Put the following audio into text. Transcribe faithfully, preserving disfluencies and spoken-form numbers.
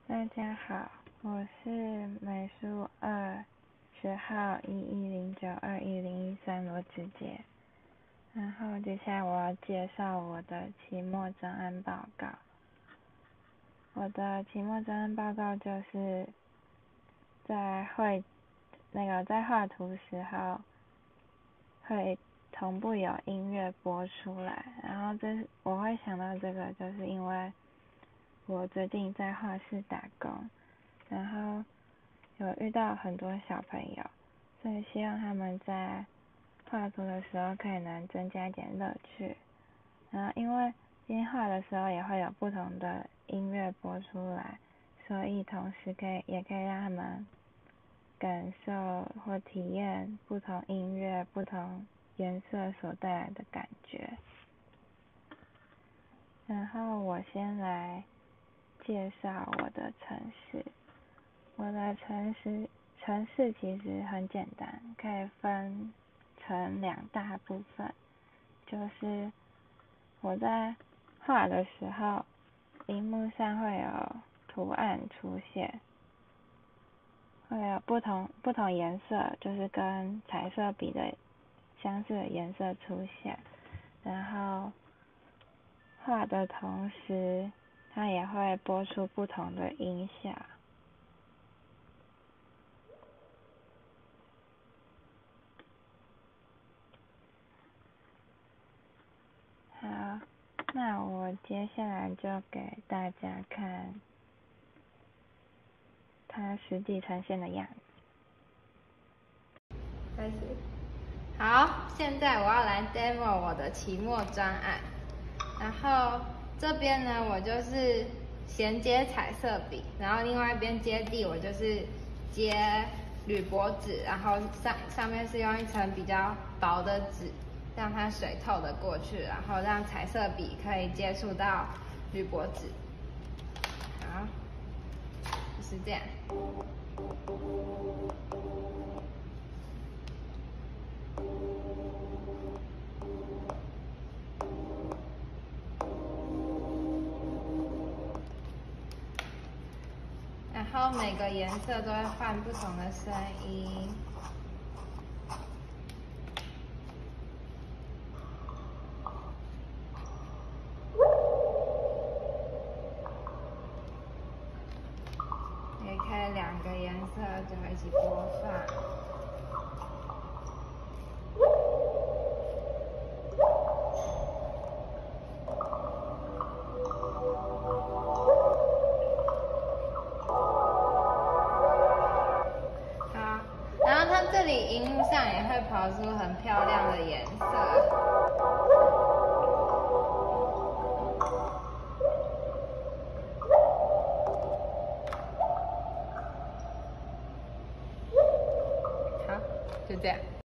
大家好，我是美术二学号一一零九二一零一三罗子杰。然后接下来我要介绍我的期末专案报告。我的期末专案报告就是在绘那个在画图时候会同步有音乐播出来，然后这我会想到这个，就是因为我最近在画室打工，然后有遇到很多小朋友，所以希望他们在画图的时候可以能增加一点乐趣。然后因为边画的时候也会有不同的音乐播出来，所以同时可以也可以让他们感受或体验不同音乐、不同颜色所带来的感觉。然后我先来介绍我的程式。我的程式程式其实很简单，可以分成两大部分，就是我在画的时候，荧幕上会有图案出现，会有不同不同颜色，就是跟彩色笔的相似的颜色出现，然后画的同时，它也会播出不同的音效。好，那我接下来就给大家看它实际呈现的样子。 开始。好，现在我要来 demo 我的期末专案。然后这边呢，我就是衔接彩色笔，然后另外一边接地，我就是接铝箔纸，然后上上面是用一层比较薄的纸，让它水透的过去，然后让彩色笔可以接触到铝箔纸。好，就是这样。然后每个颜色都会换不同的声音。也可以两个颜色就一起播放。好，然后它这里荧幕上也会跑出很漂亮的颜色。好，就这样。